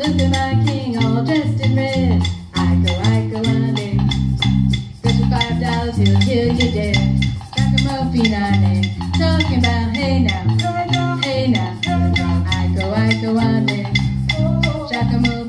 Look at my king all dressed in red. Iko Iko ane. Bet you $5 he'll kill you dead. Ragamuffin ane. Talking about hey now, hey now. Iko Iko ane. Ragamuffin.